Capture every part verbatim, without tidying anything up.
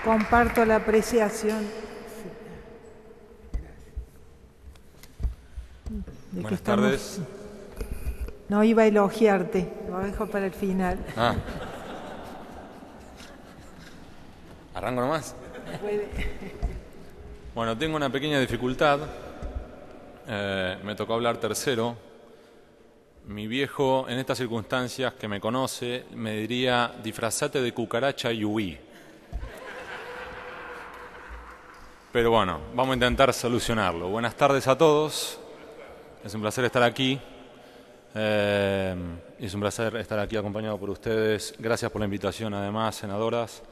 Comparto la apreciación. De Buenas que estamos... tardes. No iba a elogiarte, lo dejo para el final. Ah. ¿Arranco nomás? Puede. Bueno, tengo una pequeña dificultad. Eh, me tocó hablar tercero. Mi viejo, en estas circunstancias que me conoce, me diría: disfrazate de cucaracha y huí. Pero bueno, vamos a intentar solucionarlo. Buenas tardes a todos. Es un placer estar aquí. Eh, es un placer estar aquí acompañado por ustedes. Gracias por la invitación, además, senadoras.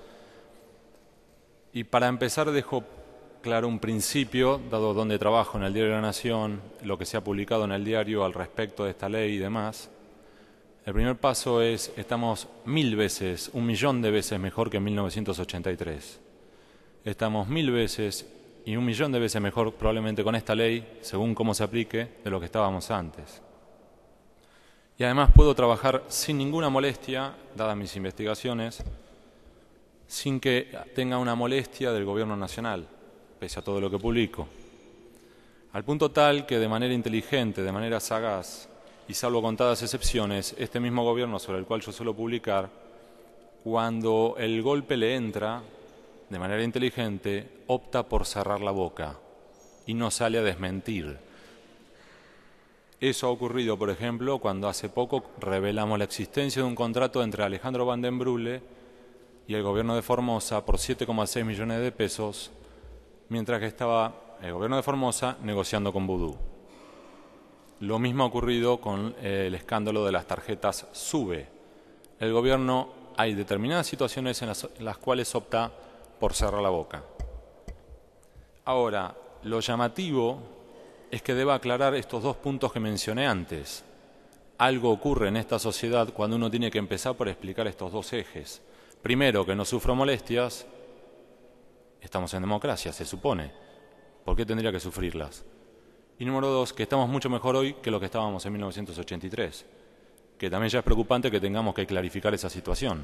Y para empezar dejo claro un principio, dado donde trabajo en el Diario de la Nación, lo que se ha publicado en el diario al respecto de esta ley y demás. El primer paso es, estamos mil veces, un millón de veces mejor que en mil novecientos ochenta y tres. Estamos mil veces y un millón de veces mejor probablemente con esta ley, según cómo se aplique, de lo que estábamos antes. Y además puedo trabajar sin ninguna molestia, dadas mis investigaciones, sin que tenga una molestia del Gobierno Nacional, pese a todo lo que publico. Al punto tal que de manera inteligente, de manera sagaz, y salvo contadas excepciones, este mismo Gobierno sobre el cual yo suelo publicar, cuando el golpe le entra, de manera inteligente, opta por cerrar la boca y no sale a desmentir. Eso ha ocurrido, por ejemplo, cuando hace poco revelamos la existencia de un contrato entre Alejandro Van den Broeke y el gobierno de Formosa por siete coma seis millones de pesos, mientras que estaba el gobierno de Formosa negociando con Vudú. Lo mismo ha ocurrido con el escándalo de las tarjetas SUBE. El gobierno, hay determinadas situaciones en las, en las cuales opta por cerrar la boca. Ahora, lo llamativo es que deba aclarar estos dos puntos que mencioné antes. Algo ocurre en esta sociedad cuando uno tiene que empezar por explicar estos dos ejes. Primero, que no sufro molestias. Estamos en democracia, se supone. ¿Por qué tendría que sufrirlas? Y número dos, que estamos mucho mejor hoy que lo que estábamos en mil novecientos ochenta y tres. Que también ya es preocupante que tengamos que clarificar esa situación.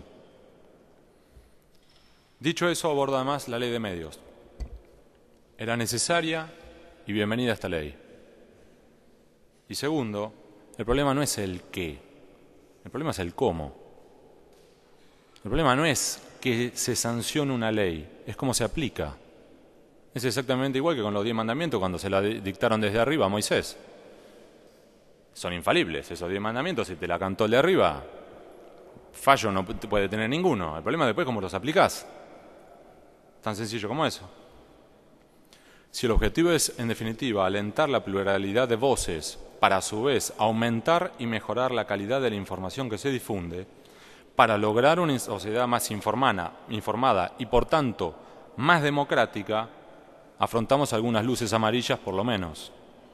Dicho eso, abordo además la ley de medios. Era necesaria y bienvenida esta ley. Y segundo, el problema no es el qué, el problema es el cómo. El problema no es que se sancione una ley, es cómo se aplica. Es exactamente igual que con los diez mandamientos cuando se la dictaron desde arriba a Moisés. Son infalibles esos diez mandamientos, si te la cantó el de arriba, fallo no puede tener ninguno. El problema después es cómo los aplicás. Tan sencillo como eso. Si el objetivo es, en definitiva, alentar la pluralidad de voces para, a su vez, aumentar y mejorar la calidad de la información que se difunde, para lograr una sociedad más informada, informada y, por tanto, más democrática, afrontamos algunas luces amarillas, por lo menos.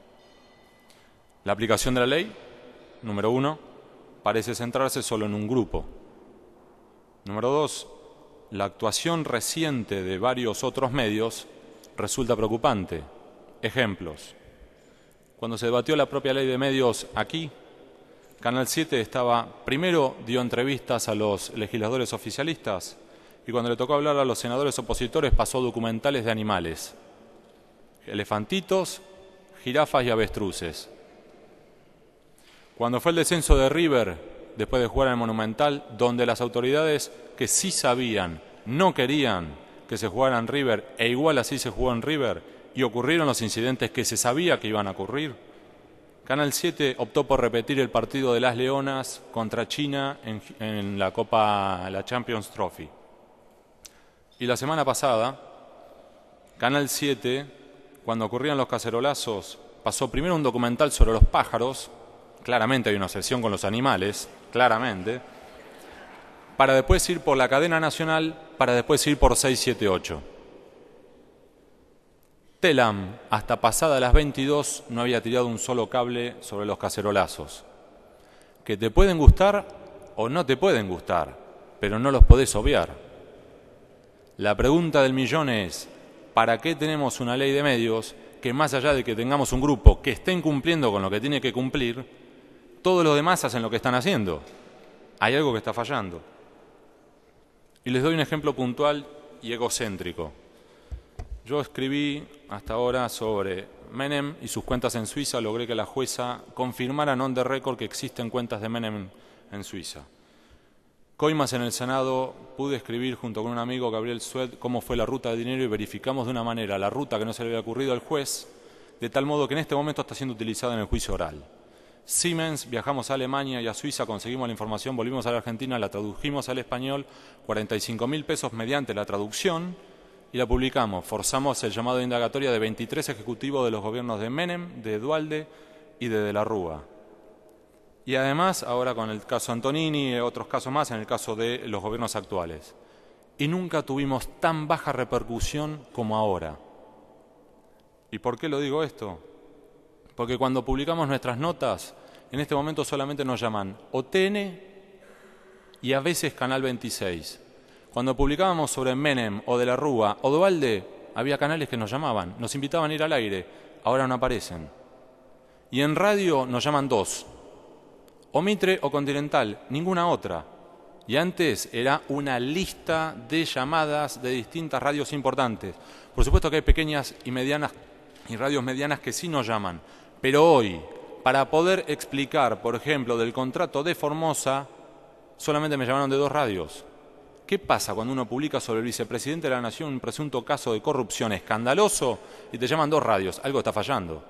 La aplicación de la ley, número uno, parece centrarse solo en un grupo. Número dos, la actuación reciente de varios otros medios resulta preocupante. Ejemplos. Cuando se debatió la propia ley de medios aquí, Canal siete estaba, primero dio entrevistas a los legisladores oficialistas y cuando le tocó hablar a los senadores opositores pasó documentales de animales. Elefantitos, jirafas y avestruces. Cuando fue el descenso de River, después de jugar en el Monumental, donde las autoridades que sí sabían, no querían que se jugara en River, e igual así se jugó en River, y ocurrieron los incidentes que se sabía que iban a ocurrir, Canal siete optó por repetir el partido de las Leonas contra China en, en la Copa, la Champions Trophy. Y la semana pasada, Canal siete, cuando ocurrían los cacerolazos, pasó primero un documental sobre los pájaros, claramente hay una obsesión con los animales, claramente, para después ir por la cadena nacional, para después ir por seis siete ocho. Telam, hasta pasada las veintidós, no había tirado un solo cable sobre los cacerolazos. Que te pueden gustar o no te pueden gustar, pero no los podés obviar. La pregunta del millón es, ¿para qué tenemos una ley de medios que más allá de que tengamos un grupo que esté cumpliendo con lo que tiene que cumplir, todos los demás hacen lo que están haciendo? Hay algo que está fallando. Y les doy un ejemplo puntual y egocéntrico. Yo escribí hasta ahora sobre Menem y sus cuentas en Suiza. Logré que la jueza confirmara on the record que existen cuentas de Menem en Suiza. Coimas en el Senado, pude escribir junto con un amigo, Gabriel Sued, cómo fue la ruta de dinero y verificamos de una manera la ruta que no se le había ocurrido al juez, de tal modo que en este momento está siendo utilizada en el juicio oral. Siemens, viajamos a Alemania y a Suiza, conseguimos la información, volvimos a la Argentina, la tradujimos al español, cuarenta y cinco mil pesos mediante la traducción, y la publicamos. Forzamos el llamado de indagatoria de veintitrés ejecutivos de los gobiernos de Menem, de Duhalde y de De la Rúa. Y además, ahora con el caso Antonini y otros casos más, en el caso de los gobiernos actuales. Y nunca tuvimos tan baja repercusión como ahora. ¿Y por qué lo digo esto? Porque cuando publicamos nuestras notas, en este momento solamente nos llaman O T N y a veces Canal veintiséis. Cuando publicábamos sobre Menem o De la Rúa o Duhalde, había canales que nos llamaban, nos invitaban a ir al aire, ahora no aparecen. Y en radio nos llaman dos, o Mitre o Continental, ninguna otra. Y antes era una lista de llamadas de distintas radios importantes. Por supuesto que hay pequeñas y medianas y radios medianas que sí nos llaman. Pero hoy, para poder explicar, por ejemplo, del contrato de Formosa, solamente me llamaron de dos radios. ¿Qué pasa cuando uno publica sobre el vicepresidente de la Nación un presunto caso de corrupción escandaloso y te llaman dos radios? Algo está fallando.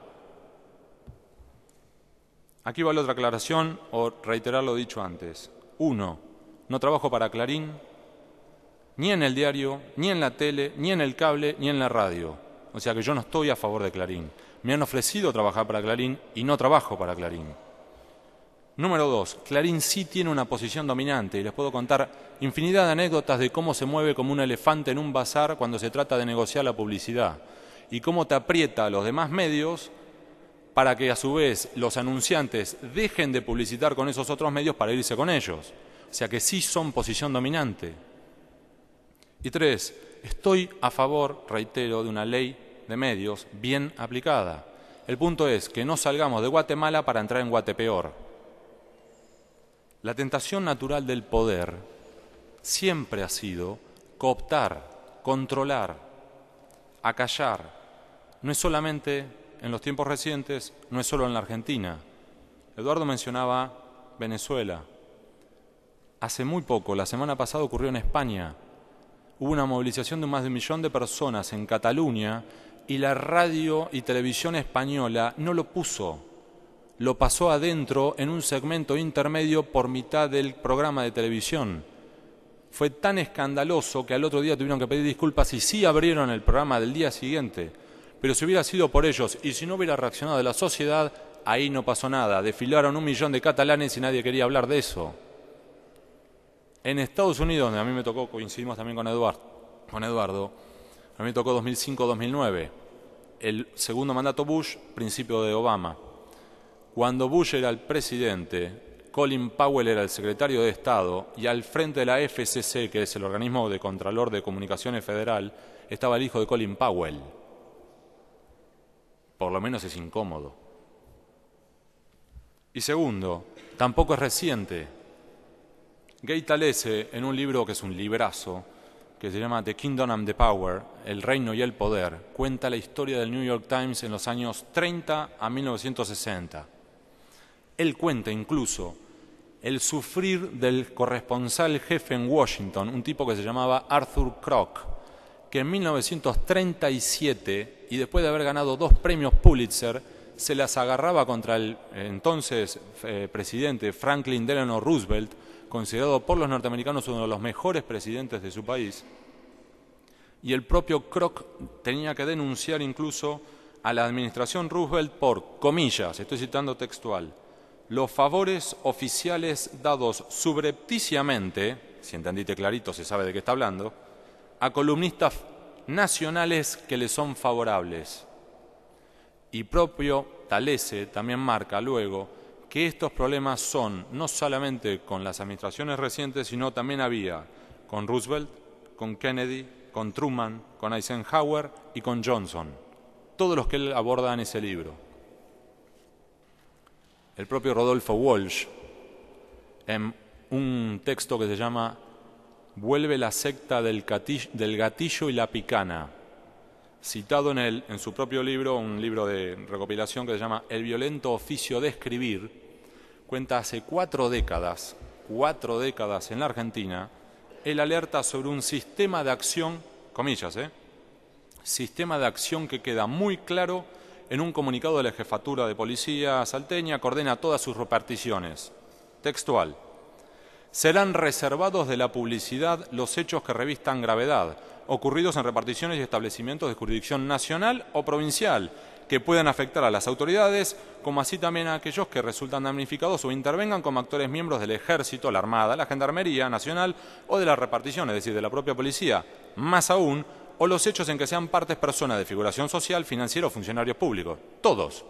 Aquí va la otra aclaración o reiterar lo dicho antes. Uno, no trabajo para Clarín, ni en el diario, ni en la tele, ni en el cable, ni en la radio. O sea que yo no estoy a favor de Clarín. Me han ofrecido trabajar para Clarín y no trabajo para Clarín. Número dos, Clarín sí tiene una posición dominante y les puedo contar infinidad de anécdotas de cómo se mueve como un elefante en un bazar cuando se trata de negociar la publicidad y cómo te aprieta a los demás medios para que a su vez los anunciantes dejen de publicitar con esos otros medios para irse con ellos. O sea que sí son posición dominante. Y tres, estoy a favor, reitero, de una ley de medios bien aplicada. El punto es que no salgamos de Guatemala para entrar en Guatepeor. La tentación natural del poder siempre ha sido cooptar, controlar, acallar. No es solamente en los tiempos recientes, no es solo en la Argentina. Eduardo mencionaba Venezuela. Hace muy poco, la semana pasada, ocurrió en España. Hubo una movilización de más de un millón de personas en Cataluña y la radio y televisión española no lo puso. Lo pasó adentro en un segmento intermedio por mitad del programa de televisión. Fue tan escandaloso que al otro día tuvieron que pedir disculpas y sí abrieron el programa del día siguiente. Pero si hubiera sido por ellos y si no hubiera reaccionado la sociedad, ahí no pasó nada. Desfilaron un millón de catalanes y nadie quería hablar de eso. En Estados Unidos, donde a mí me tocó, coincidimos también con Eduardo, con Eduardo a mí me tocó dos mil cinco a dos mil nueve, el segundo mandato Bush, principio de Obama. Cuando Bush era el presidente, Colin Powell era el secretario de Estado y al frente de la F C C, que es el organismo de Contralor de Comunicaciones Federal, estaba el hijo de Colin Powell. Por lo menos es incómodo. Y segundo, tampoco es reciente. Gay Talese, en un libro que es un librazo, que se llama The Kingdom and the Power, El Reino y el Poder, cuenta la historia del New York Times en los años treinta a mil novecientos sesenta. Él cuenta incluso el sufrir del corresponsal jefe en Washington, un tipo que se llamaba Arthur Kroc, que en mil novecientos treinta y siete, y después de haber ganado dos premios Pulitzer, se las agarraba contra el entonces eh, presidente Franklin Delano Roosevelt, considerado por los norteamericanos uno de los mejores presidentes de su país, y el propio Kroc tenía que denunciar incluso a la administración Roosevelt por, comillas, estoy citando textual, los favores oficiales dados subrepticiamente, si entendiste clarito se sabe de qué está hablando, a columnistas nacionales que le son favorables. Y propio Talese también marca luego que estos problemas son no solamente con las administraciones recientes, sino también había con Roosevelt, con Kennedy, con Truman, con Eisenhower y con Johnson. Todos los que él aborda en ese libro. El propio Rodolfo Walsh, en un texto que se llama Vuelve la secta del gatillo, del gatillo y la picana, citado en, el, en su propio libro, un libro de recopilación que se llama El violento oficio de escribir. Cuenta hace cuatro décadas, cuatro décadas en la Argentina, él alerta sobre un sistema de acción, comillas, ¿eh? Sistema de acción que queda muy claro en un comunicado de la Jefatura de Policía salteña que ordena todas sus reparticiones. Textual. Serán reservados de la publicidad los hechos que revistan gravedad, ocurridos en reparticiones y establecimientos de jurisdicción nacional o provincial, que puedan afectar a las autoridades, como así también a aquellos que resultan damnificados o intervengan como actores miembros del Ejército, la Armada, la Gendarmería Nacional o de la repartición, es decir, de la propia policía. Más aún, o los hechos en que sean partes personas de figuración social, financiera o funcionarios públicos. Todos.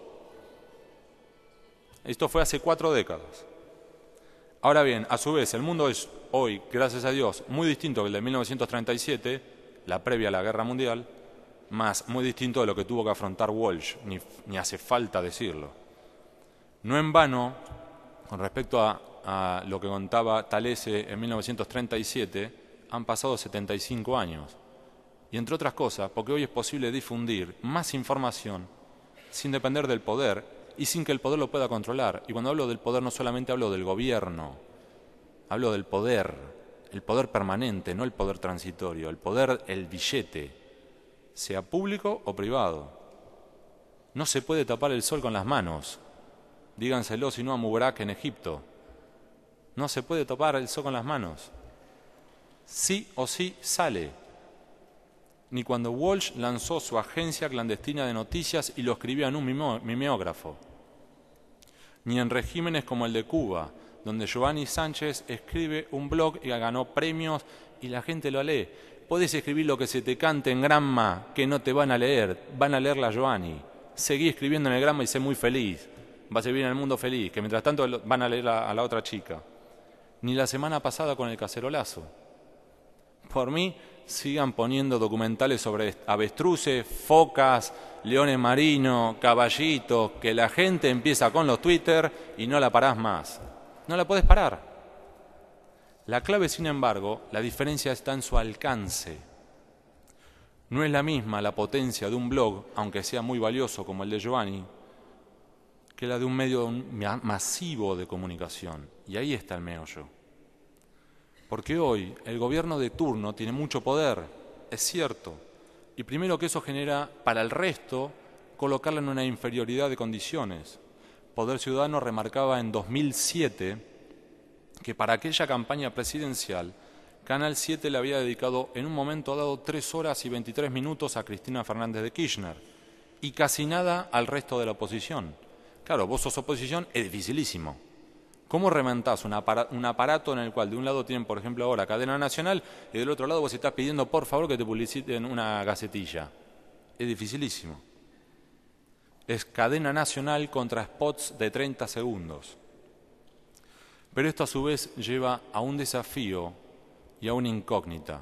Esto fue hace cuatro décadas. Ahora bien, a su vez, el mundo es hoy, gracias a Dios, muy distinto que el de mil novecientos treinta y siete, la previa a la Guerra Mundial, más muy distinto de lo que tuvo que afrontar Walsh, ni, ni hace falta decirlo. No en vano, con respecto a, a lo que contaba Talese en mil novecientos treinta y siete, han pasado setenta y cinco años. Y entre otras cosas, porque hoy es posible difundir más información sin depender del poder y sin que el poder lo pueda controlar. Y cuando hablo del poder no solamente hablo del gobierno, hablo del poder, el poder permanente, no el poder transitorio, el poder, el billete, sea público o privado. No se puede tapar el sol con las manos. Díganselo si no a Mubarak en Egipto. No se puede tapar el sol con las manos. Sí o sí sale. Ni cuando Walsh lanzó su agencia clandestina de noticias y lo escribía en un mimeógrafo. Ni en regímenes como el de Cuba, donde Giovanni Sánchez escribe un blog y ganó premios y la gente lo lee. Podés escribir lo que se te cante en Gramma, que no te van a leer, van a leerla Giovanni. Seguí escribiendo en el Gramma y sé muy feliz. Vas a vivir en el mundo feliz, que mientras tanto van a leer a, a la otra chica. Ni la semana pasada con el cacerolazo. Por mí, sigan poniendo documentales sobre avestruces, focas, leones marinos, caballitos, que la gente empieza con los Twitter y no la parás más. No la podés parar. La clave, sin embargo, la diferencia está en su alcance. No es la misma la potencia de un blog, aunque sea muy valioso como el de Giovanni, que la de un medio masivo de comunicación. Y ahí está el meollo. Porque hoy el gobierno de turno tiene mucho poder, es cierto, y primero que eso genera para el resto colocarla en una inferioridad de condiciones. Poder Ciudadano remarcaba en dos mil siete que para aquella campaña presidencial Canal siete le había dedicado en un momento dado tres horas y veintitrés minutos a Cristina Fernández de Kirchner y casi nada al resto de la oposición. Claro, vos sos oposición, es dificilísimo. ¿Cómo reventás un aparato, un aparato en el cual de un lado tienen, por ejemplo, ahora Cadena Nacional y del otro lado vos estás pidiendo, por favor, que te publiciten una gacetilla? Es dificilísimo. Es Cadena Nacional contra spots de treinta segundos. Pero esto a su vez lleva a un desafío y a una incógnita.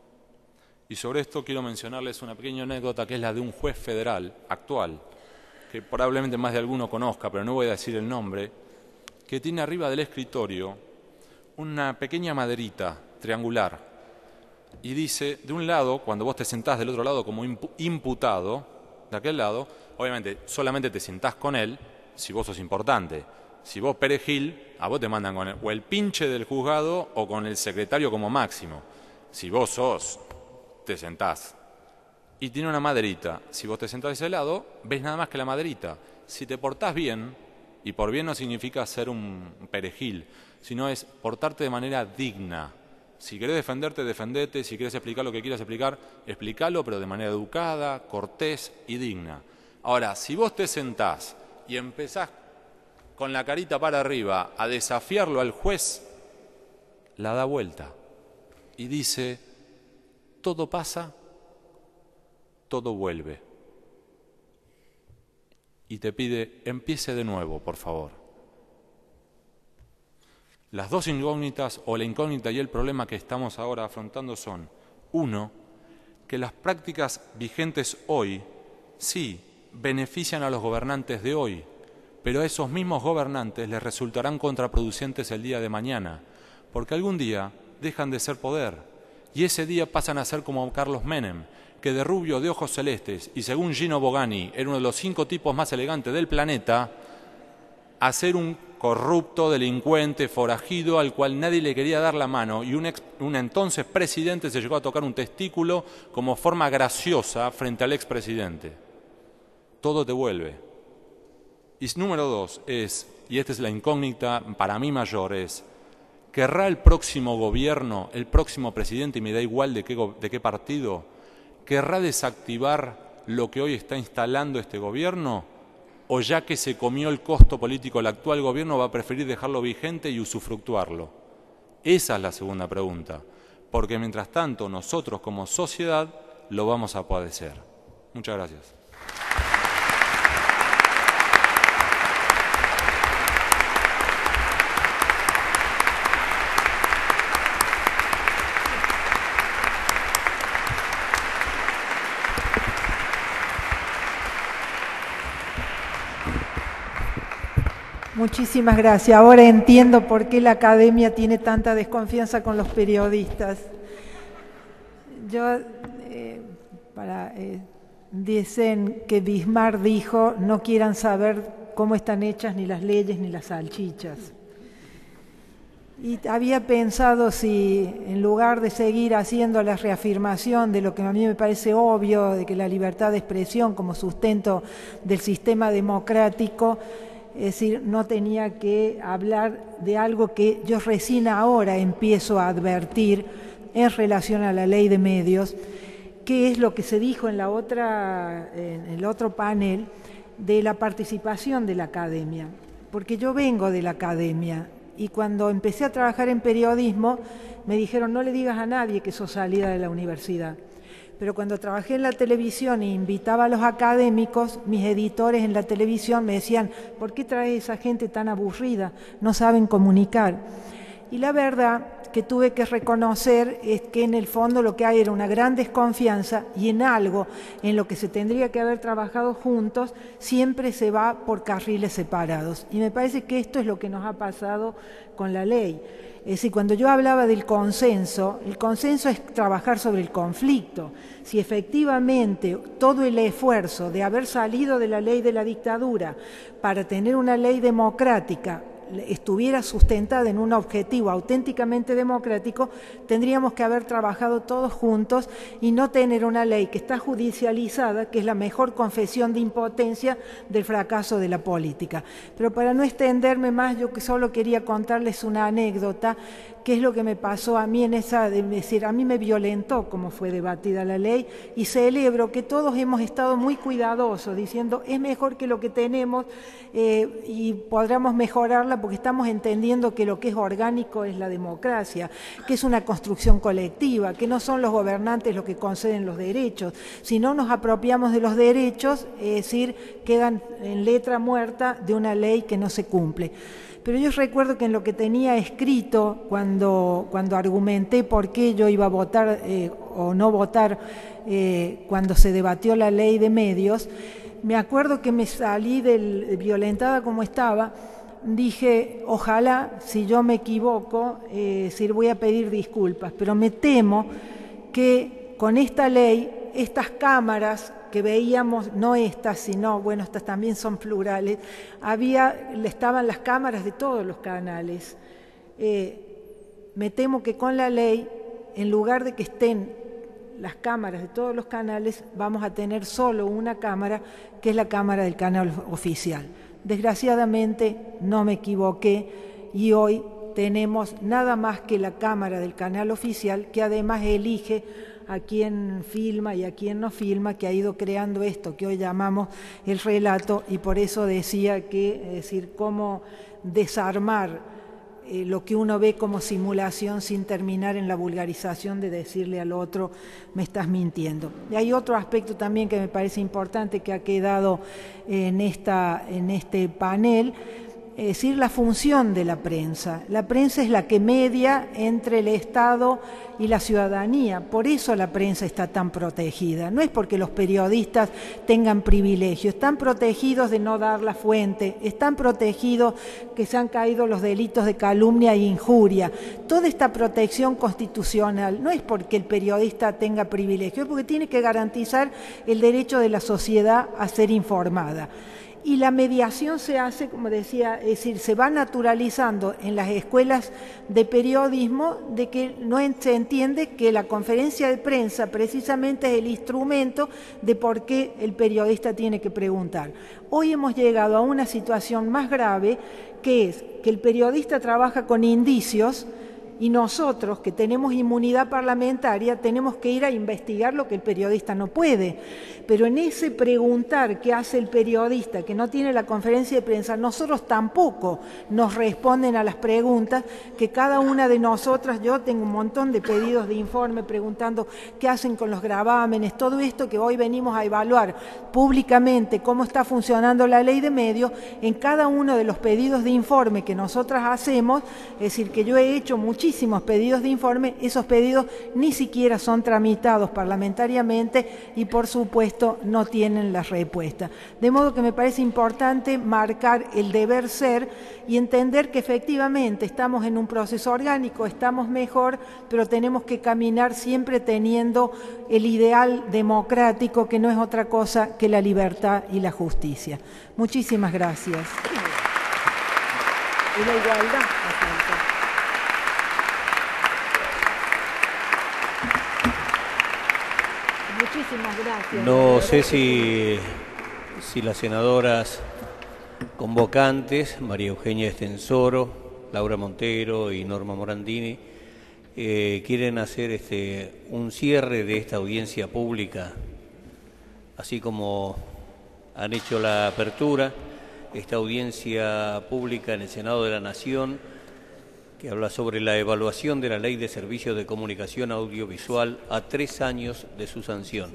Y sobre esto quiero mencionarles una pequeña anécdota que es la de un juez federal actual, que probablemente más de alguno conozca, pero no voy a decir el nombre, que tiene arriba del escritorio una pequeña maderita triangular y dice, de un lado, cuando vos te sentás del otro lado como imputado, de aquel lado, obviamente solamente te sentás con él si vos sos importante. Si vos perejil, a vos te mandan con el, o el pinche del juzgado o con el secretario como máximo. Si vos sos, te sentás. Y tiene una maderita. Si vos te sentás de ese lado, ves nada más que la maderita. Si te portás bien, y por bien no significa ser un perejil, sino es portarte de manera digna. Si querés defenderte, defendete. Si querés explicar lo que quieras explicar, explícalo, pero de manera educada, cortés y digna. Ahora, si vos te sentás y empezás con la carita para arriba a desafiarlo al juez, la da vuelta y dice, todo pasa, todo vuelve. Y te pide, empiece de nuevo, por favor. Las dos incógnitas, o la incógnita y el problema que estamos ahora afrontando son, uno, que las prácticas vigentes hoy, sí, benefician a los gobernantes de hoy, pero a esos mismos gobernantes les resultarán contraproducentes el día de mañana, porque algún día dejan de ser poder, y ese día pasan a ser como Carlos Menem, que de rubio, de ojos celestes, y según Gino Bogani, era uno de los cinco tipos más elegantes del planeta, a ser un corrupto, delincuente, forajido, al cual nadie le quería dar la mano, y un, ex, un entonces presidente se llegó a tocar un testículo como forma graciosa frente al expresidente. Todo te vuelve. Y número dos es, y esta es la incógnita para mí mayor, es, ¿querrá el próximo gobierno, el próximo presidente, y me da igual de qué, de qué partido, querrá desactivar lo que hoy está instalando este gobierno? ¿O ya que se comió el costo político el actual gobierno va a preferir dejarlo vigente y usufructuarlo? Esa es la segunda pregunta, porque mientras tanto nosotros como sociedad lo vamos a padecer. Muchas gracias. Muchísimas gracias. Ahora entiendo por qué la academia tiene tanta desconfianza con los periodistas. Yo, eh, para, eh, dicen que Bismarck dijo, no quieran saber cómo están hechas ni las leyes ni las salchichas. Y había pensado si, en lugar de seguir haciendo la reafirmación de lo que a mí me parece obvio, de que la libertad de expresión como sustento del sistema democrático, es decir, no tenía que hablar de algo que yo recién ahora empiezo a advertir en relación a la ley de medios, que es lo que se dijo en la otra, en el otro panel de la participación de la academia. Porque yo vengo de la academia y cuando empecé a trabajar en periodismo me dijeron no le digas a nadie que sos salida de la universidad. Pero cuando trabajé en la televisión e invitaba a los académicos, mis editores en la televisión me decían, ¿por qué traes esa gente tan aburrida? No saben comunicar. Y la verdad que tuve que reconocer es que en el fondo lo que hay era una gran desconfianza y en algo en lo que se tendría que haber trabajado juntos siempre se va por carriles separados. Y me parece que esto es lo que nos ha pasado con la ley. Es decir, cuando yo hablaba del consenso, el consenso es trabajar sobre el conflicto. Si efectivamente todo el esfuerzo de haber salido de la ley de la dictadura para tener una ley democrática estuviera sustentada en un objetivo auténticamente democrático, tendríamos que haber trabajado todos juntos y no tener una ley que está judicializada, que es la mejor confesión de impotencia del fracaso de la política. Pero para no extenderme más, yo solo quería contarles una anécdota, que es lo que me pasó a mí en esa, es decir, a mí me violentó cómo fue debatida la ley y celebro que todos hemos estado muy cuidadosos diciendo es mejor que lo que tenemos eh, y podremos mejorarla porque estamos entendiendo que lo que es orgánico es la democracia, que es una construcción colectiva, que no son los gobernantes los que conceden los derechos. Si no nos apropiamos de los derechos, es decir, quedan en letra muerta de una ley que no se cumple. Pero yo recuerdo que en lo que tenía escrito, cuando, cuando argumenté por qué yo iba a votar eh, o no votar eh, cuando se debatió la ley de medios, me acuerdo que me salí del, violentada como estaba, dije, ojalá, si yo me equivoco, eh, si voy a pedir disculpas, pero me temo que con esta ley, estas cámaras que veíamos, no estas, sino, bueno, estas también son plurales, había, estaban las cámaras de todos los canales. Eh, me temo que con la ley, en lugar de que estén las cámaras de todos los canales, vamos a tener solo una cámara, que es la cámara del canal oficial. Desgraciadamente no me equivoqué y hoy tenemos nada más que la cámara del canal oficial, que además elige a quien filma y a quien no filma, que ha ido creando esto que hoy llamamos el relato, y por eso decía que, es decir, cómo desarmar eh, lo que uno ve como simulación sin terminar en la vulgarización de decirle al otro, me estás mintiendo. Y hay otro aspecto también que me parece importante que ha quedado en, esta, en este panel, es decir, la función de la prensa. La prensa es la que media entre el Estado y la ciudadanía. Por eso la prensa está tan protegida. No es porque los periodistas tengan privilegios, están protegidos de no dar la fuente, están protegidos que se han caído los delitos de calumnia e injuria. Toda esta protección constitucional no es porque el periodista tenga privilegios, es porque tiene que garantizar el derecho de la sociedad a ser informada. Y la mediación se hace, como decía, es decir, se va naturalizando en las escuelas de periodismo de que no se entiende que la conferencia de prensa precisamente es el instrumento de por qué el periodista tiene que preguntar. Hoy hemos llegado a una situación más grave, que es que el periodista trabaja con indicios y nosotros, que tenemos inmunidad parlamentaria, tenemos que ir a investigar lo que el periodista no puede. Pero en ese preguntar que hace el periodista, que no tiene la conferencia de prensa, nosotros tampoco nos responden a las preguntas que cada una de nosotras, yo tengo un montón de pedidos de informe preguntando qué hacen con los gravámenes, todo esto que hoy venimos a evaluar públicamente, cómo está funcionando la ley de medios, en cada uno de los pedidos de informe que nosotras hacemos, es decir, que yo he hecho muchísimos muchísimos pedidos de informe, esos pedidos ni siquiera son tramitados parlamentariamente y por supuesto no tienen la respuesta. De modo que me parece importante marcar el deber ser y entender que efectivamente estamos en un proceso orgánico, estamos mejor, pero tenemos que caminar siempre teniendo el ideal democrático, que no es otra cosa que la libertad y la justicia. Muchísimas gracias. Y la igualdad. Muchísimas gracias. No sé si, si las senadoras convocantes, María Eugenia Estensoro, Laura Montero y Norma Morandini, eh, quieren hacer este, un cierre de esta audiencia pública, así como han hecho la apertura, esta audiencia pública en el Senado de la Nación, que habla sobre la evaluación de la Ley de Servicios de Comunicación Audiovisual a tres años de su sanción.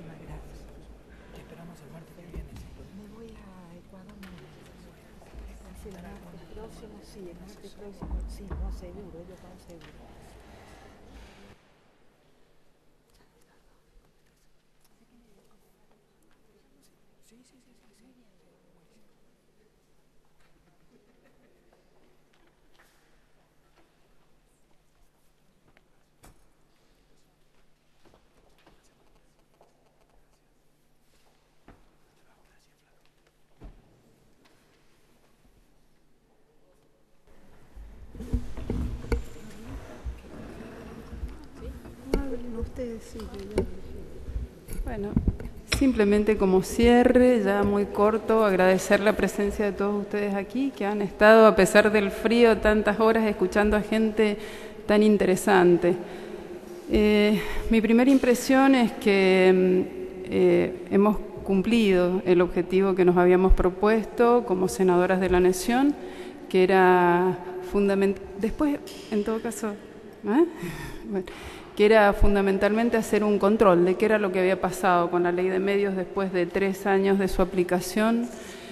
Bueno, simplemente como cierre, ya muy corto, agradecer la presencia de todos ustedes aquí, que han estado, a pesar del frío, tantas horas escuchando a gente tan interesante. Eh, mi primera impresión es que eh, hemos cumplido el objetivo que nos habíamos propuesto como senadoras de la Nación, que era fundamental. Después, en todo caso, ¿eh? Bueno, que era fundamentalmente hacer un control de qué era lo que había pasado con la Ley de Medios después de tres años de su aplicación.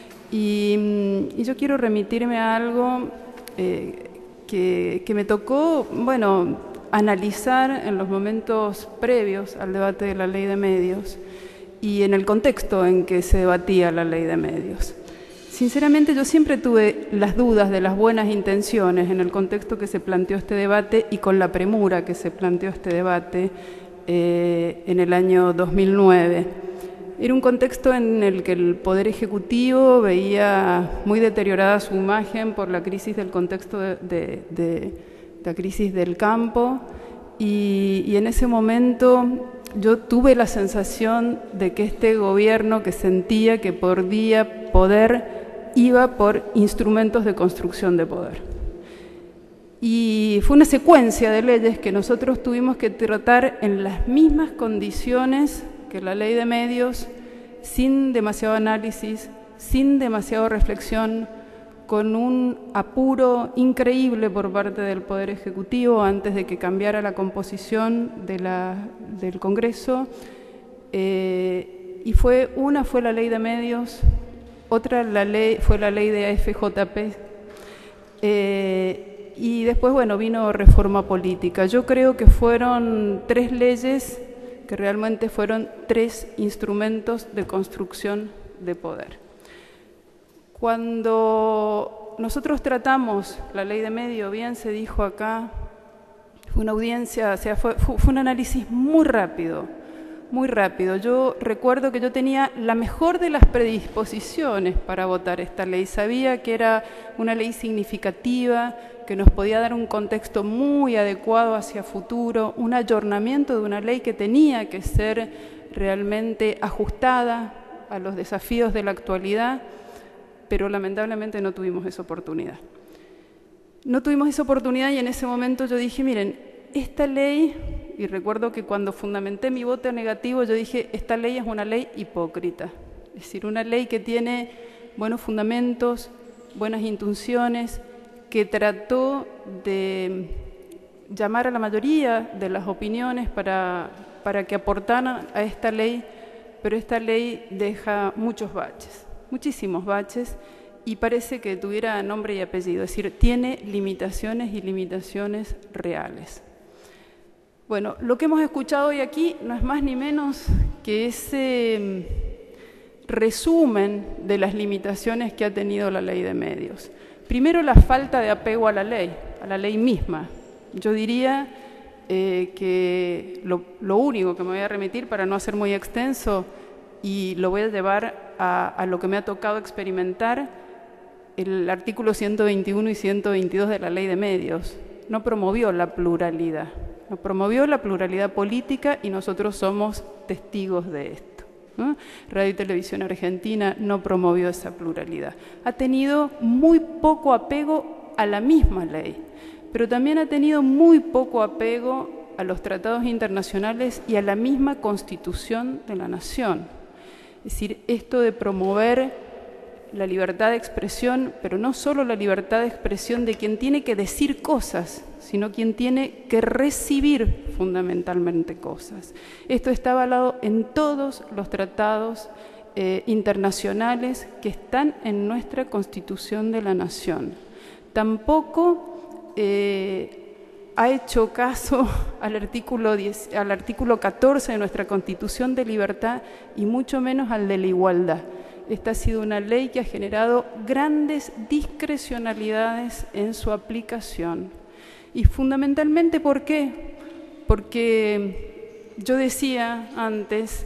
Y, y yo quiero remitirme a algo eh, que, que me tocó, bueno, analizar en los momentos previos al debate de la Ley de Medios y en el contexto en que se debatía la Ley de Medios. Sinceramente, yo siempre tuve las dudas de las buenas intenciones en el contexto que se planteó este debate y con la premura que se planteó este debate eh, en el año dos mil nueve. Era un contexto en el que el Poder Ejecutivo veía muy deteriorada su imagen por la crisis del contexto de, de, de la crisis del campo y, y en ese momento yo tuve la sensación de que este gobierno, que sentía que podía poder, iba por instrumentos de construcción de poder. Y fue una secuencia de leyes que nosotros tuvimos que tratar en las mismas condiciones que la Ley de Medios, sin demasiado análisis, sin demasiada reflexión, con un apuro increíble por parte del Poder Ejecutivo antes de que cambiara la composición de la, del Congreso. Eh, y fue, una fue la Ley de Medios, otra la ley, fue la ley de A F J P, Eh, y después, bueno, vino reforma política. Yo creo que fueron tres leyes que realmente fueron tres instrumentos de construcción de poder. Cuando nosotros tratamos la ley de medio, bien se dijo acá, fue una audiencia, o sea, fue, fue, fue un análisis muy rápido, muy rápido. Yo recuerdo que yo tenía la mejor de las predisposiciones para votar esta ley. Sabía que era una ley significativa, que nos podía dar un contexto muy adecuado hacia futuro, un ayornamiento de una ley que tenía que ser realmente ajustada a los desafíos de la actualidad, pero lamentablemente no tuvimos esa oportunidad. No tuvimos esa oportunidad y en ese momento yo dije, miren, esta ley, y recuerdo que cuando fundamenté mi voto negativo, yo dije, esta ley es una ley hipócrita. Es decir, una ley que tiene buenos fundamentos, buenas intenciones, que trató de llamar a la mayoría de las opiniones para, para que aportaran a esta ley, pero esta ley deja muchos baches, muchísimos baches, y parece que tuviera nombre y apellido, es decir, tiene limitaciones y limitaciones reales. Bueno, lo que hemos escuchado hoy aquí no es más ni menos que ese resumen de las limitaciones que ha tenido la ley de medios. Primero, la falta de apego a la ley, a la ley misma. Yo diría eh, que lo, lo único que me voy a remitir, para no hacer muy extenso, y lo voy a llevar a, a lo que me ha tocado experimentar, el artículo ciento veintiuno y ciento veintidós de la ley de medios no promovió la pluralidad, no promovió la pluralidad política y nosotros somos testigos de esto, ¿no? Radio y Televisión Argentina no promovió esa pluralidad. Ha tenido muy poco apego a la misma ley, pero también ha tenido muy poco apego a los tratados internacionales y a la misma Constitución de la Nación. Es decir, esto de promover la libertad de expresión, pero no solo la libertad de expresión de quien tiene que decir cosas, sino quien tiene que recibir fundamentalmente cosas. Esto está avalado en todos los tratados eh, internacionales que están en nuestra Constitución de la Nación. Tampoco eh, ha hecho caso al artículo, diez, al artículo catorce de nuestra Constitución de Libertad y mucho menos al de la igualdad. Esta ha sido una ley que ha generado grandes discrecionalidades en su aplicación. Y fundamentalmente, ¿por qué? Porque yo decía antes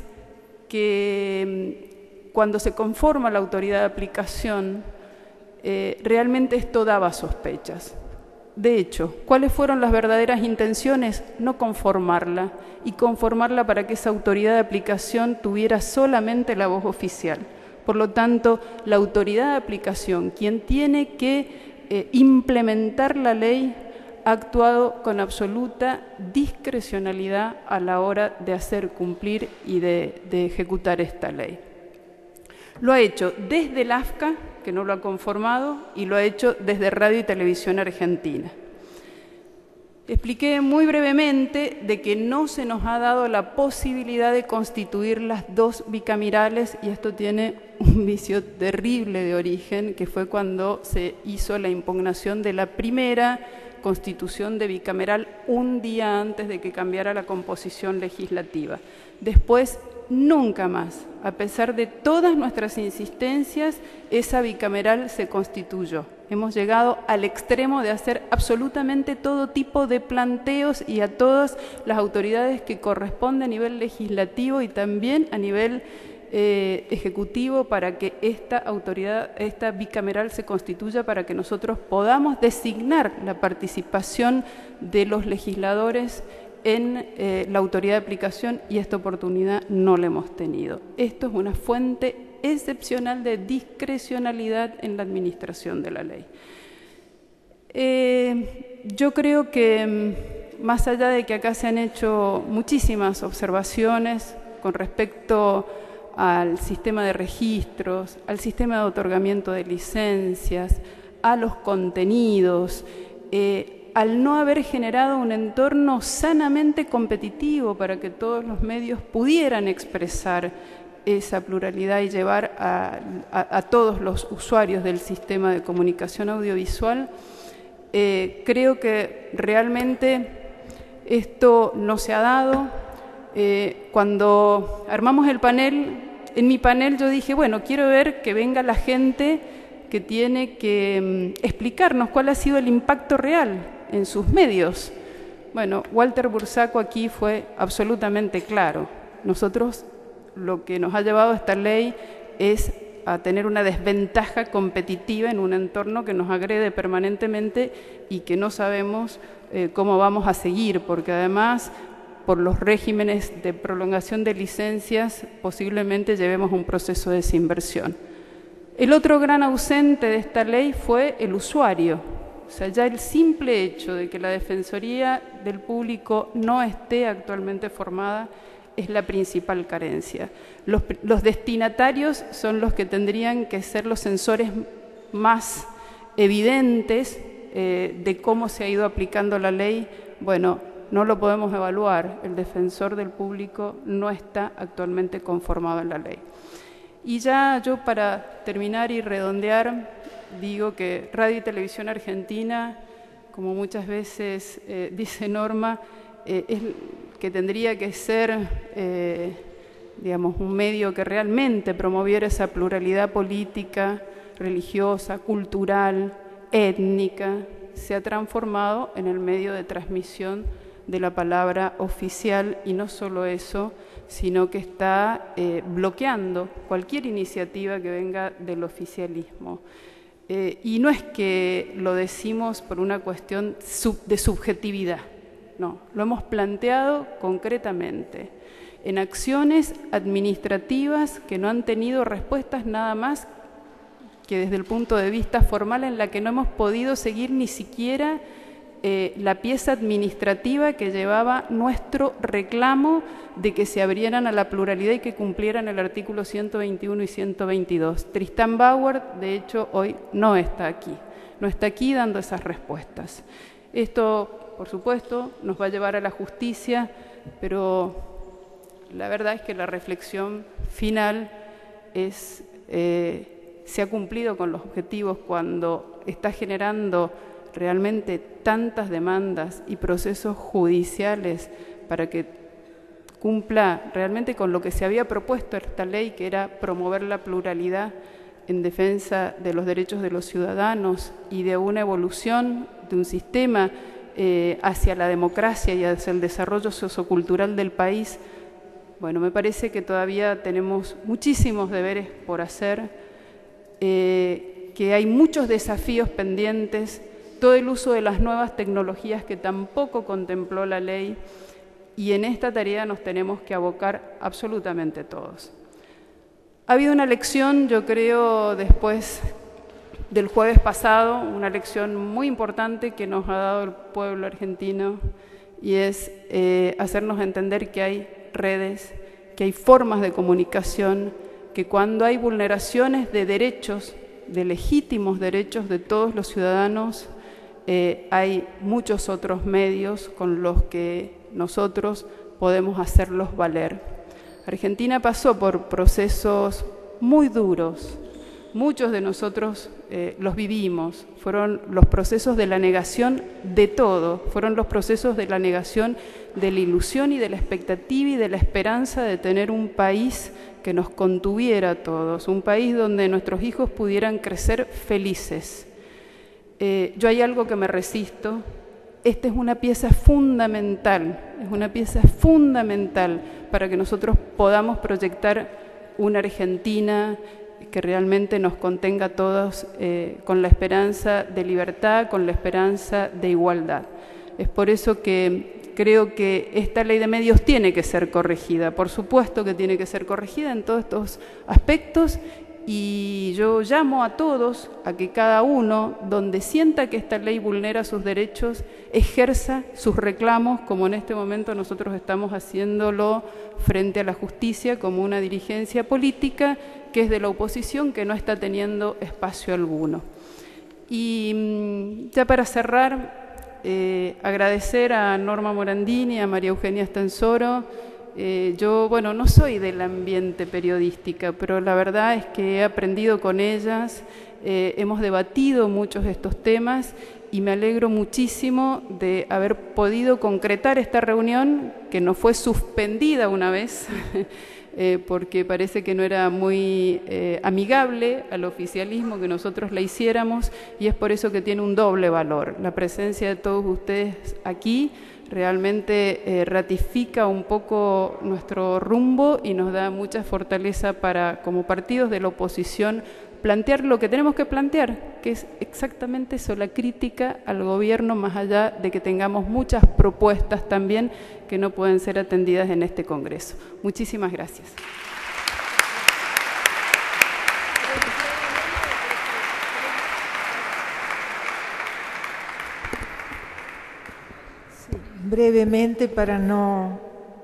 que cuando se conforma la autoridad de aplicación, eh, realmente esto daba sospechas. De hecho, ¿cuáles fueron las verdaderas intenciones? No conformarla, y conformarla para que esa autoridad de aplicación tuviera solamente la voz oficial. Por lo tanto, la autoridad de aplicación, quien tiene que eh, implementar la ley, ha actuado con absoluta discrecionalidad a la hora de hacer cumplir y de, de ejecutar esta ley. Lo ha hecho desde el A F C A, que no lo ha conformado, y lo ha hecho desde Radio y Televisión Argentina. Expliqué muy brevemente de que no se nos ha dado la posibilidad de constituir las dos bicamerales, y esto tiene un vicio terrible de origen, que fue cuando se hizo la impugnación de la primera constitución de bicameral un día antes de que cambiara la composición legislativa. Después, nunca más, a pesar de todas nuestras insistencias, esa bicameral se constituyó. Hemos llegado al extremo de hacer absolutamente todo tipo de planteos y a todas las autoridades que corresponden a nivel legislativo y también a nivel eh, ejecutivo para que esta autoridad, esta bicameral se constituya, para que nosotros podamos designar la participación de los legisladores en eh, la autoridad de aplicación, y esta oportunidad no la hemos tenido. Esto es una fuente excepcional de discrecionalidad en la administración de la ley. Eh, yo creo que, más allá de que acá se han hecho muchísimas observaciones con respecto al sistema de registros, al sistema de otorgamiento de licencias, a los contenidos, eh, al no haber generado un entorno sanamente competitivo para que todos los medios pudieran expresar esa pluralidad y llevar a, a, a todos los usuarios del sistema de comunicación audiovisual, Eh, creo que realmente esto no se ha dado. Eh, cuando armamos el panel, en mi panel yo dije, bueno, quiero ver que venga la gente que tiene que mm, explicarnos cuál ha sido el impacto real en sus medios. Bueno, Walter Bursaco aquí fue absolutamente claro. Nosotros lo que nos ha llevado a esta ley es a tener una desventaja competitiva en un entorno que nos agrede permanentemente y que no sabemos eh, cómo vamos a seguir, porque además por los regímenes de prolongación de licencias posiblemente llevemos un proceso de desinversión. El otro gran ausente de esta ley fue el usuario. O sea, ya el simple hecho de que la Defensoría del Público no esté actualmente formada es la principal carencia. Los, los destinatarios son los que tendrían que ser los sensores más evidentes eh, de cómo se ha ido aplicando la ley. Bueno, no lo podemos evaluar. El defensor del público no está actualmente conformado en la ley. Y ya yo, para terminar y redondear, digo que Radio y Televisión Argentina, como muchas veces eh, dice Norma, eh, es que tendría que ser, eh, digamos, un medio que realmente promoviera esa pluralidad política, religiosa, cultural, étnica, se ha transformado en el medio de transmisión de la palabra oficial, y no solo eso, sino que está eh, bloqueando cualquier iniciativa que venga del oficialismo. Eh, y no es que lo decimos por una cuestión sub, de subjetividad, no, lo hemos planteado concretamente en acciones administrativas que no han tenido respuestas nada más que desde el punto de vista formal, en la que no hemos podido seguir ni siquiera eh, la pieza administrativa que llevaba nuestro reclamo de que se abrieran a la pluralidad y que cumplieran el artículo ciento veintiuno y ciento veintidós. Tristan Bauer, de hecho, hoy no está aquí, no está aquí dando esas respuestas. Esto, por supuesto, nos va a llevar a la justicia, pero la verdad es que la reflexión final es, eh, se ha cumplido con los objetivos cuando está generando realmente tantas demandas y procesos judiciales para que cumpla realmente con lo que se había propuesto esta ley, que era promover la pluralidad en defensa de los derechos de los ciudadanos y de una evolución de un sistema eh, hacia la democracia y hacia el desarrollo sociocultural del país. Bueno, me parece que todavía tenemos muchísimos deberes por hacer, eh, que hay muchos desafíos pendientes, todo el uso de las nuevas tecnologías que tampoco contempló la ley, y en esta tarea nos tenemos que abocar absolutamente todos. Ha habido una lección, yo creo, después del jueves pasado, una lección muy importante que nos ha dado el pueblo argentino, y es eh, hacernos entender que hay redes, que hay formas de comunicación, que cuando hay vulneraciones de derechos, de legítimos derechos de todos los ciudadanos, eh, hay muchos otros medios con los que nosotros podemos hacerlos valer. Argentina pasó por procesos muy duros, muchos de nosotros eh, los vivimos, fueron los procesos de la negación de todo, fueron los procesos de la negación de la ilusión y de la expectativa y de la esperanza de tener un país que nos contuviera a todos, un país donde nuestros hijos pudieran crecer felices. Eh, yo hay algo que me resisto. Esta es una pieza fundamental, es una pieza fundamental para que nosotros podamos proyectar una Argentina que realmente nos contenga a todos eh, con la esperanza de libertad, con la esperanza de igualdad. Es por eso que creo que esta ley de medios tiene que ser corregida, por supuesto que tiene que ser corregida en todos estos aspectos, y yo llamo a todos a que cada uno, donde sienta que esta ley vulnera sus derechos, ejerza sus reclamos, como en este momento nosotros estamos haciéndolo frente a la justicia como una dirigencia política que es de la oposición, que no está teniendo espacio alguno. Y ya para cerrar, eh, agradecer a Norma Morandini, a María Eugenia Estensoro. Eh, yo, bueno, no soy del ambiente periodística, pero la verdad es que he aprendido con ellas, eh, hemos debatido muchos de estos temas y me alegro muchísimo de haber podido concretar esta reunión, que no fue suspendida una vez, eh, porque parece que no era muy eh, amigable al oficialismo que nosotros la hiciéramos, y es por eso que tiene un doble valor. La presencia de todos ustedes aquí realmente eh, ratifica un poco nuestro rumbo y nos da mucha fortaleza para, como partidos de la oposición, plantear lo que tenemos que plantear, que es exactamente eso, la crítica al gobierno, más allá de que tengamos muchas propuestas también que no pueden ser atendidas en este Congreso. Muchísimas gracias. Brevemente, para no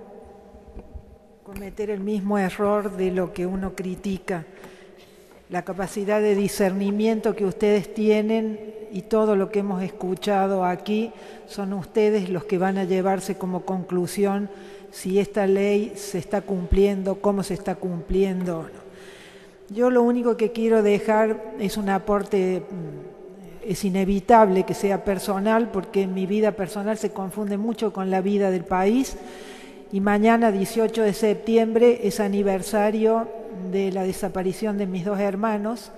cometer el mismo error de lo que uno critica, la capacidad de discernimiento que ustedes tienen y todo lo que hemos escuchado aquí, son ustedes los que van a llevarse como conclusión si esta ley se está cumpliendo, cómo se está cumpliendo. Yo lo único que quiero dejar es un aporte. Es inevitable que sea personal, porque mi vida personal se confunde mucho con la vida del país, y mañana, dieciocho de septiembre, es aniversario de la desaparición de mis dos hermanos.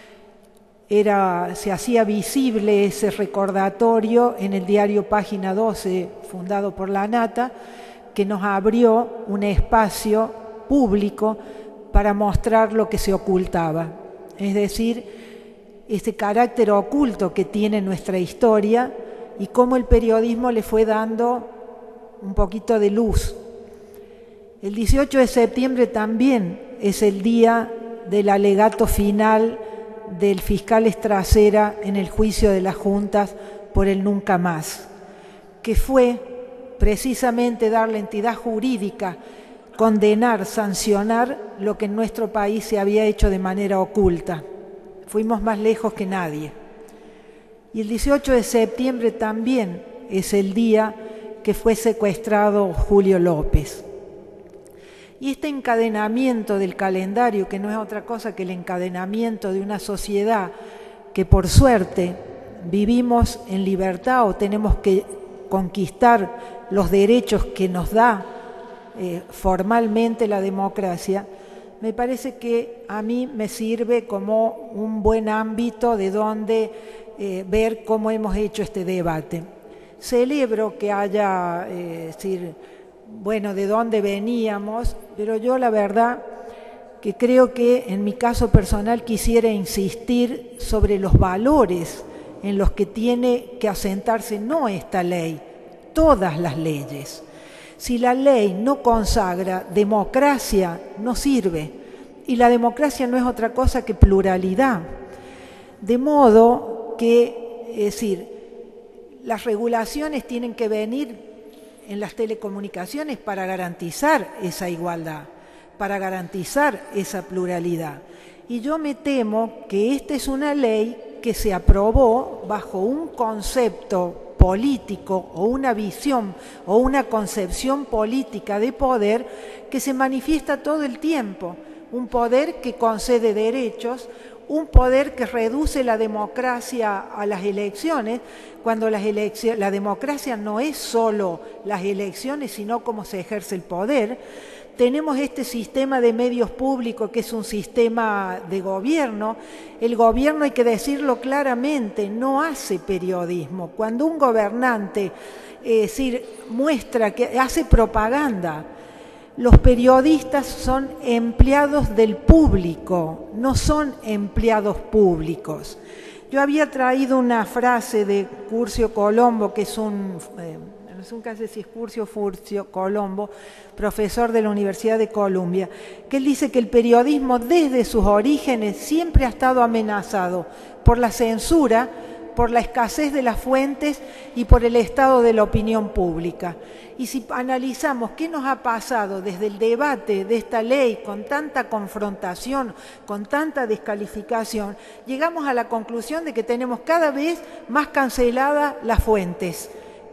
Era, se hacía visible ese recordatorio en el diario Página doce, fundado por la ANATA, que nos abrió un espacio público para mostrar lo que se ocultaba, es decir, este carácter oculto que tiene nuestra historia y cómo el periodismo le fue dando un poquito de luz. El dieciocho de septiembre también es el día del alegato final del fiscal Estracera en el juicio de las juntas por el nunca más, que fue precisamente dar la entidad jurídica, condenar, sancionar lo que en nuestro país se había hecho de manera oculta. Fuimos más lejos que nadie. Y el dieciocho de septiembre también es el día que fue secuestrado Julio López. Y este encadenamiento del calendario, que no es otra cosa que el encadenamiento de una sociedad que por suerte vivimos en libertad o tenemos que conquistar los derechos que nos da eh, formalmente la democracia, me parece que a mí me sirve como un buen ámbito de donde eh, ver cómo hemos hecho este debate. Celebro que haya, eh, decir, bueno, de dónde veníamos, pero yo la verdad que creo que en mi caso personal quisiera insistir sobre los valores en los que tiene que asentarse no esta ley, todas las leyes. Si la ley no consagra democracia, no sirve. Y la democracia no es otra cosa que pluralidad. De modo que, es decir, las regulaciones tienen que venir en las telecomunicaciones para garantizar esa igualdad, para garantizar esa pluralidad. Y yo me temo que esta es una ley que se aprobó bajo un concepto político o una visión o una concepción política de poder que se manifiesta todo el tiempo, un poder que concede derechos, un poder que reduce la democracia a las elecciones, cuando las elecciones, la democracia no es solo las elecciones, sino cómo se ejerce el poder. Tenemos este sistema de medios públicos que es un sistema de gobierno. El gobierno, hay que decirlo claramente, no hace periodismo. Cuando un gobernante, es decir, muestra que hace propaganda, los periodistas son empleados del público, no son empleados públicos. Yo había traído una frase de Curcio Colombo, que es un... Eh, no sé nunca sé si es Curcio Furcio Colombo, profesor de la Universidad de Columbia, que él dice que el periodismo desde sus orígenes siempre ha estado amenazado por la censura, por la escasez de las fuentes y por el estado de la opinión pública. Y si analizamos qué nos ha pasado desde el debate de esta ley, con tanta confrontación, con tanta descalificación, llegamos a la conclusión de que tenemos cada vez más canceladas las fuentes,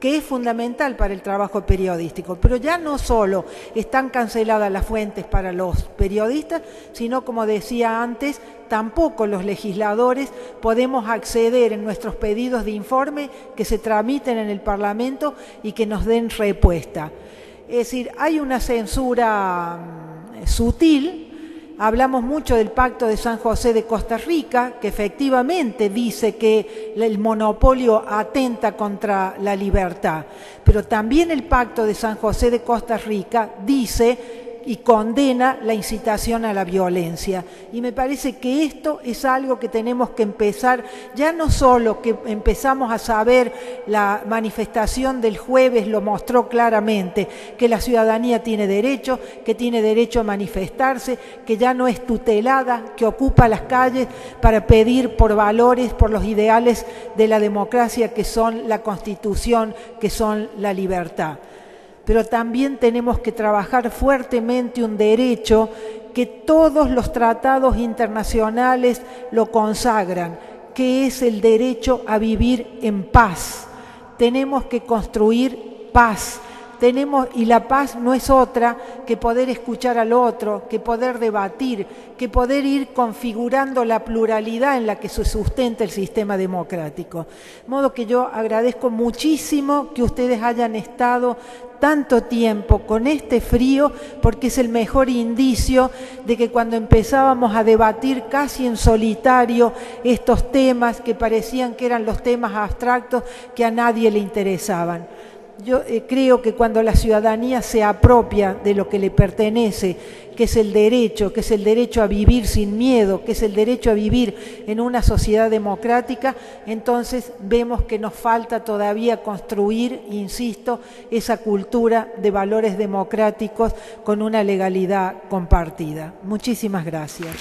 que es fundamental para el trabajo periodístico. Pero ya no solo están canceladas las fuentes para los periodistas, sino, como decía antes, tampoco los legisladores podemos acceder en nuestros pedidos de informe que se tramiten en el Parlamento y que nos den respuesta. Es decir, hay una censura mm, sutil. Hablamos mucho del Pacto de San José de Costa Rica, que efectivamente dice que el monopolio atenta contra la libertad, pero también el Pacto de San José de Costa Rica dice y condena la incitación a la violencia. Y me parece que esto es algo que tenemos que empezar, ya no solo que empezamos a saber, la manifestación del jueves lo mostró claramente, que la ciudadanía tiene derecho, que tiene derecho a manifestarse, que ya no es tutelada, que ocupa las calles para pedir por valores, por los ideales de la democracia que son la Constitución, que son la libertad. Pero también tenemos que trabajar fuertemente un derecho que todos los tratados internacionales lo consagran, que es el derecho a vivir en paz. Tenemos que construir paz. Tenemos, y la paz no es otra que poder escuchar al otro, que poder debatir, que poder ir configurando la pluralidad en la que se sustenta el sistema democrático. De modo que yo agradezco muchísimo que ustedes hayan estado tanto tiempo con este frío, porque es el mejor indicio de que cuando empezábamos a debatir casi en solitario estos temas que parecían que eran los temas abstractos que a nadie le interesaban. Yo eh, creo que cuando la ciudadanía se apropia de lo que le pertenece, que es el derecho, que es el derecho a vivir sin miedo, que es el derecho a vivir en una sociedad democrática, entonces vemos que nos falta todavía construir, insisto, esa cultura de valores democráticos con una legalidad compartida. Muchísimas gracias.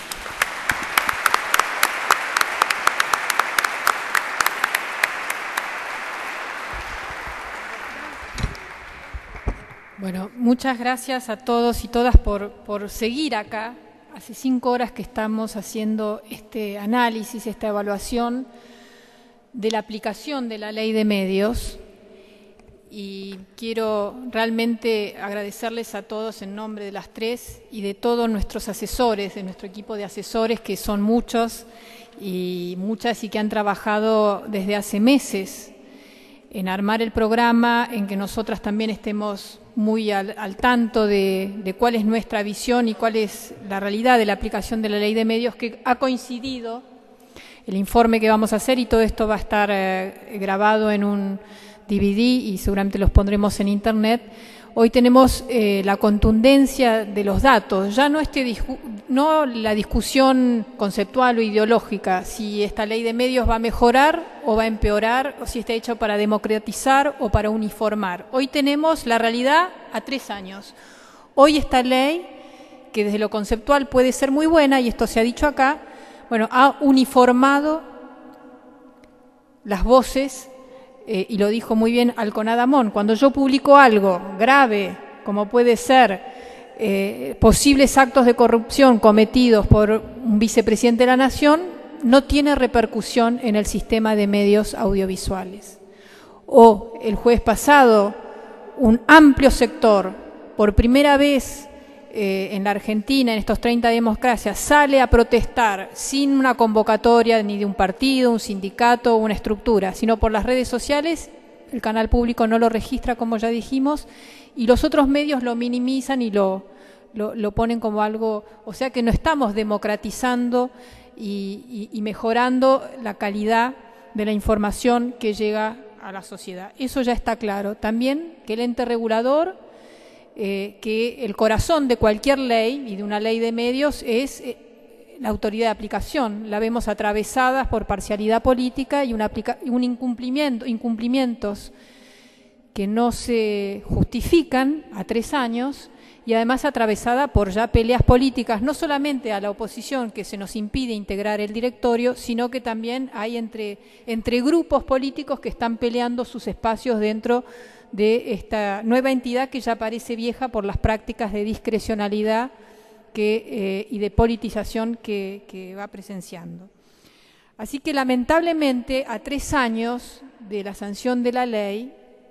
Bueno, muchas gracias a todos y todas por, por seguir acá. Hace cinco horas que estamos haciendo este análisis, esta evaluación de la aplicación de la ley de medios. Y quiero realmente agradecerles a todos en nombre de las tres y de todos nuestros asesores, de nuestro equipo de asesores, que son muchos y muchas y que han trabajado desde hace meses en armar el programa, en que nosotras también estemos muy al, al tanto de, de cuál es nuestra visión y cuál es la realidad de la aplicación de la ley de medios, que ha coincidido el informe que vamos a hacer, y todo esto va a estar eh, grabado en un D V D y seguramente los pondremos en internet. Hoy tenemos eh, la contundencia de los datos, ya no, este no la discusión conceptual o ideológica, si esta ley de medios va a mejorar o va a empeorar, o si está hecha para democratizar o para uniformar. Hoy tenemos la realidad a tres años. Hoy esta ley, que desde lo conceptual puede ser muy buena, y esto se ha dicho acá, bueno, ha uniformado las voces. Eh, y lo dijo muy bien Alconada Amón, cuando yo publico algo grave, como puede ser eh, posibles actos de corrupción cometidos por un vicepresidente de la Nación, no tiene repercusión en el sistema de medios audiovisuales. O el jueves pasado, un amplio sector, por primera vez eh, en la Argentina, en estos treinta democracias, sale a protestar sin una convocatoria ni de un partido, un sindicato o una estructura, sino por las redes sociales. El canal público no lo registra, como ya dijimos, y los otros medios lo minimizan y lo, lo, lo ponen como algo, o sea que no estamos democratizando y, y, y mejorando la calidad de la información que llega a la sociedad. Eso ya está claro. También que el ente regulador, Eh, que el corazón de cualquier ley y de una ley de medios es eh, la autoridad de aplicación. La vemos atravesada por parcialidad política y una aplica un incumplimiento, incumplimientos que no se justifican a tres años, y además atravesada por ya peleas políticas, no solamente a la oposición, que se nos impide integrar el directorio, sino que también hay entre, entre grupos políticos que están peleando sus espacios dentro de esta nueva entidad que ya parece vieja por las prácticas de discrecionalidad que, eh, y de politización que, que va presenciando. Así que lamentablemente a tres años de la sanción de la ley,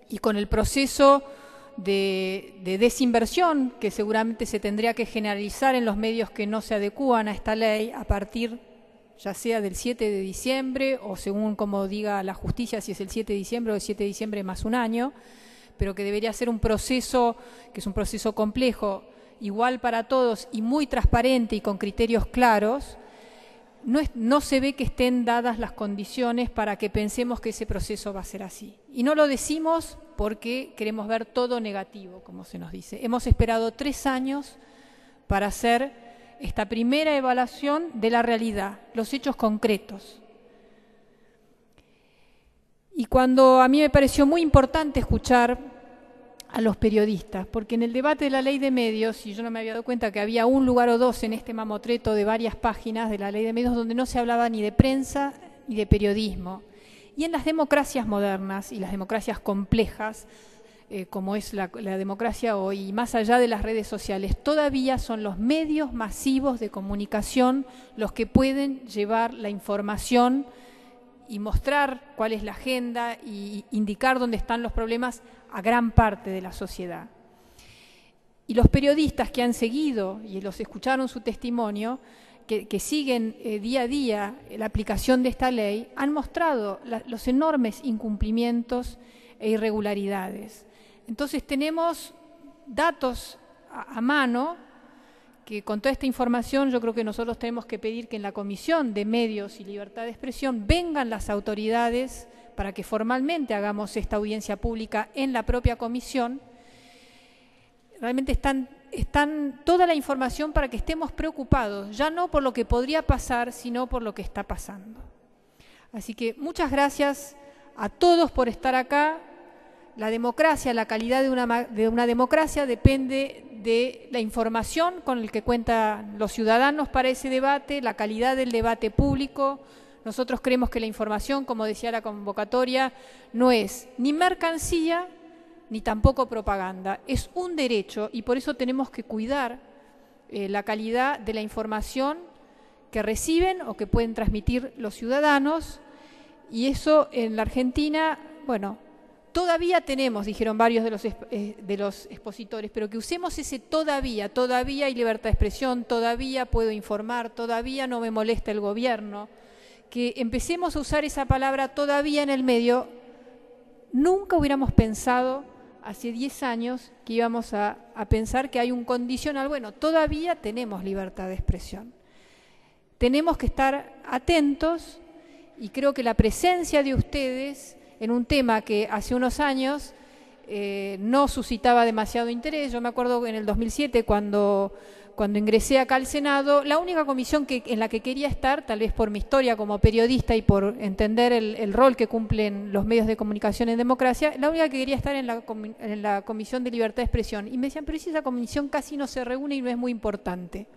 y con el proceso de, de desinversión que seguramente se tendría que generalizar en los medios que no se adecúan a esta ley a partir ya sea del siete de diciembre o según como diga la justicia, si es el siete de diciembre o el siete de diciembre más un año, pero que debería ser un proceso, que es un proceso complejo, igual para todos y muy transparente y con criterios claros. No, es, no se ve que estén dadas las condiciones para que pensemos que ese proceso va a ser así. Y no lo decimos porque queremos ver todo negativo, como se nos dice. Hemos esperado tres años para hacer esta primera evaluación de la realidad, los hechos concretos. Y cuando a mí me pareció muy importante escuchar a los periodistas, porque en el debate de la ley de medios, y yo no me había dado cuenta que había un lugar o dos en este mamotreto de varias páginas de la ley de medios donde no se hablaba ni de prensa ni de periodismo. Y en las democracias modernas y las democracias complejas, eh, como es la, la democracia hoy, y más allá de las redes sociales, todavía son los medios masivos de comunicación los que pueden llevar la información y mostrar cuál es la agenda y indicar dónde están los problemas a gran parte de la sociedad. Y los periodistas que han seguido y los escucharon su testimonio, que, que siguen eh, día a día la aplicación de esta ley, han mostrado la, los enormes incumplimientos e irregularidades. Entonces tenemos datos a, a mano que con toda esta información yo creo que nosotros tenemos que pedir que en la Comisión de Medios y Libertad de Expresión vengan las autoridades para que formalmente hagamos esta audiencia pública en la propia comisión. Realmente están, están toda la información para que estemos preocupados, ya no por lo que podría pasar, sino por lo que está pasando. Así que muchas gracias a todos por estar acá. La democracia, la calidad de una, de una democracia depende de la información con la que cuentan los ciudadanos para ese debate, la calidad del debate público. Nosotros creemos que la información, como decía la convocatoria, no es ni mercancía ni tampoco propaganda. Es un derecho y por eso tenemos que cuidar eh, la calidad de la información que reciben o que pueden transmitir los ciudadanos. Y eso en la Argentina, bueno, todavía tenemos, dijeron varios de los, eh, de los expositores, pero que usemos ese todavía, todavía hay libertad de expresión, todavía puedo informar, todavía no me molesta el gobierno. Que empecemos a usar esa palabra todavía en el medio. Nunca hubiéramos pensado hace diez años que íbamos a, a pensar que hay un condicional. Bueno, todavía tenemos libertad de expresión. Tenemos que estar atentos y creo que la presencia de ustedes en un tema que hace unos años eh, no suscitaba demasiado interés. Yo me acuerdo en el dos mil siete cuando... Cuando ingresé acá al Senado, la única comisión que, en la que quería estar, tal vez por mi historia como periodista y por entender el, el rol que cumplen los medios de comunicación en democracia, la única que quería estar en la, en la Comisión de Libertad de Expresión. Y me decían, pero si esa comisión casi no se reúne y no es muy importante.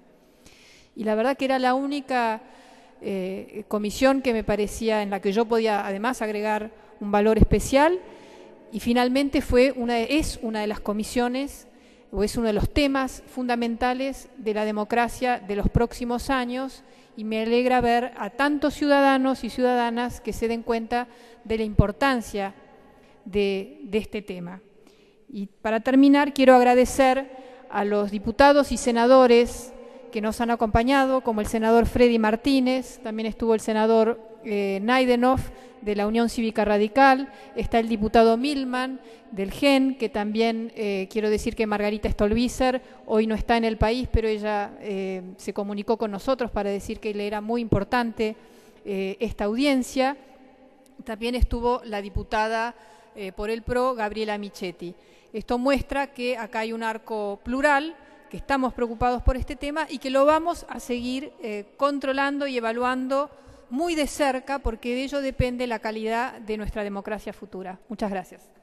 Y la verdad que era la única eh, comisión que me parecía, en la que yo podía además agregar un valor especial, y finalmente fue una, es una de las comisiones o es uno de los temas fundamentales de la democracia de los próximos años, y me alegra ver a tantos ciudadanos y ciudadanas que se den cuenta de la importancia de, de este tema. Y para terminar, quiero agradecer a los diputados y senadores que nos han acompañado, como el senador Freddy Martínez, también estuvo el senador eh, Naidenov de la Unión Cívica Radical, está el diputado Milman del G E N, que también eh, quiero decir que Margarita Stolbizer hoy no está en el país, pero ella eh, se comunicó con nosotros para decir que le era muy importante eh, esta audiencia. También estuvo la diputada eh, por el P R O, Gabriela Michetti. Esto muestra que acá hay un arco plural, que estamos preocupados por este tema y que lo vamos a seguir eh, controlando y evaluando muy de cerca, porque de ello depende la calidad de nuestra democracia futura. Muchas gracias.